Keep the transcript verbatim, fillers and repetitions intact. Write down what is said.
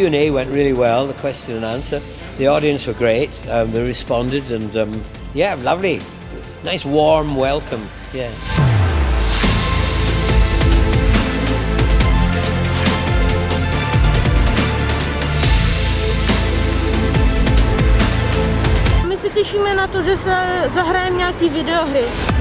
Q and A went really well, the question and answer. The audience were great, um, they responded, and um, yeah, lovely. Nice warm welcome, yeah. My se těšíme na to, že se zahrajeme nějaký videohry.